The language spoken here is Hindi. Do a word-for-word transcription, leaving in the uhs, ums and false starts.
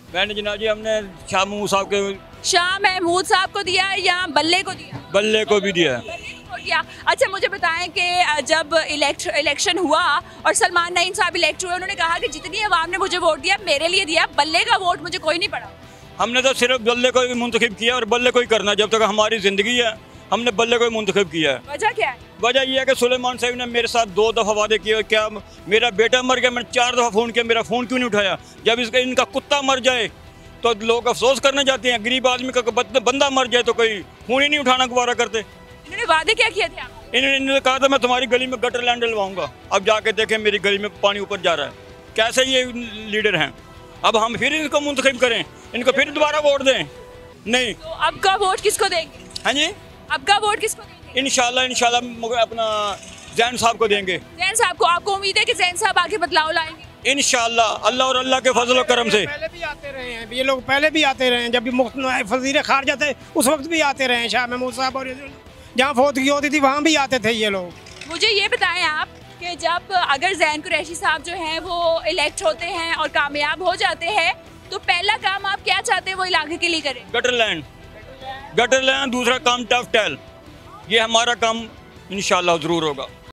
मैंने जनाब जी हमने शाह महमूद साहब के शाह महमूद साहब को दिया या बल्ले को दिया? बल्ले को भी दिया है। बल्ले को वोट दिया। अच्छा मुझे बताएं कि जब इलेक्ट इलेक्शन हुआ और सलमान नईम साहब इलेक्ट हुए, उन्होंने कहा कि जितनी आवाम ने मुझे वोट दिया मेरे लिए दिया, बल्ले का वोट मुझे कोई नहीं पड़ा। हमने तो सिर्फ बल्ले को ही मुंतखब किया और बल्ले को ही करना जब तक हमारी ज़िंदगी है, हमने बल्ले को ही मुंतखब किया है। वजह क्या है? वजह यह है कि सुलेमान साहब ने मेरे साथ दो दफ़ा वादे किए, क्या मेरा बेटा मर गया, मैंने चार दफ़ा फ़ोन किया, मेरा फ़ोन क्यों नहीं उठाया? जब इसका इनका कुत्ता मर जाए तो लोग अफसोस करने जाते हैं, गरीब आदमी का बंदा मर जाए तो कोई फ़ोन ही नहीं उठाना गवारा करते। इन्होंने वादे क्या किए थे आपको? इन्होंने इन्होंने कहा था मैं तुम्हारी गली में गटर लैंड डलवाऊंगा, अब जाके देखें मेरी गली में पानी ऊपर जा रहा है। कैसे ये लीडर हैं? अब हम फिर इनको मुंतखब करें, इनको फिर दोबारा वोट दें? नहीं। तो अब का वोट किसको देंगे? हाँ जी, अब का वोट किसको देंगे? इंशाल्लाह इंशाल्लाह अपना जैन साहब को देंगे। जैन साहब को। आपको उम्मीद है कि जैन साहब आगे बदलाव लाएंगे? इंशाल्लाह, अल्लाह और अल्लाह के फजल और करम से। पहले भी आते रहे हैं, ये लोग पहले भी आते रहे हैं, जब भी मुफ्त वज़ीर खारजा थे उस वक्त भी आते रहे हैं। शाह महमूद साहब और जहाँ फौतगी होती थी वहाँ भी आते थे ये लोग। मुझे ये बताएं आप कि जब अगर जैन कुरैशी साहब जो हैं वो इलेक्ट होते हैं और कामयाब हो जाते हैं तो पहला काम आप क्या चाहते हैं वो इलाके के लिए करें? Gutter land, gutter land. दूसरा काम टफ टैल, ये हमारा काम इंशाल्लाह ज़रूर होगा।